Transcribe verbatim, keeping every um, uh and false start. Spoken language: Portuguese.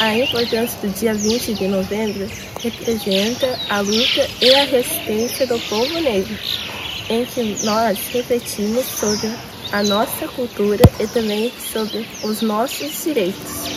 A importância do dia vinte de novembro representa a luta e a resistência do povo negro, em que nós refletimos sobre a nossa cultura e também sobre os nossos direitos.